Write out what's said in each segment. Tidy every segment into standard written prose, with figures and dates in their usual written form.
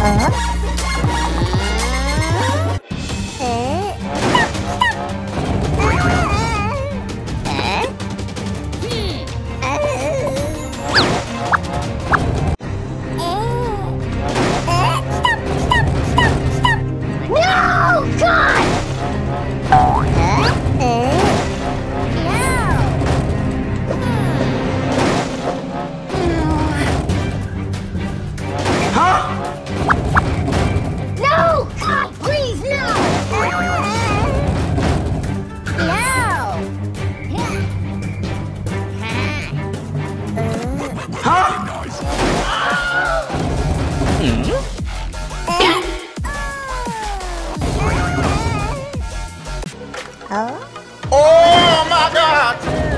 Oh my God!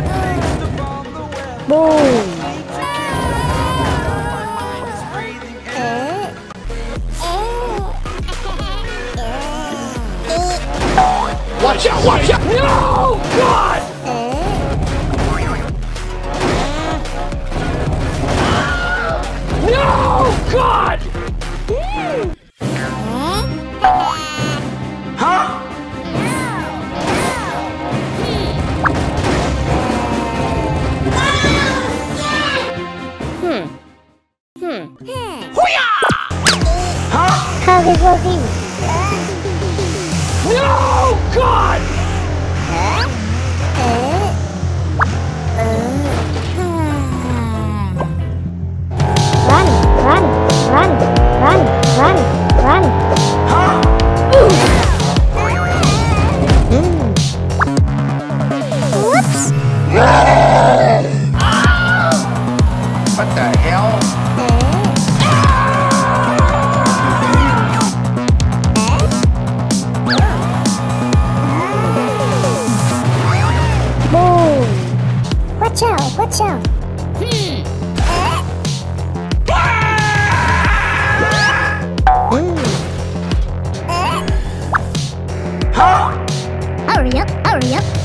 Boom! Watch out! Watch out! No! God! No! God! Huh? How is it working? No! God! Run, run, run, run, run, run. Huh? Whoops! What the hell? Boom! Watch out, watch out. Huh? Hurry up, hurry up.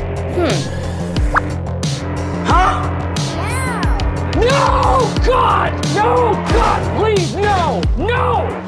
Huh? No! God! No! God! Please, no! No!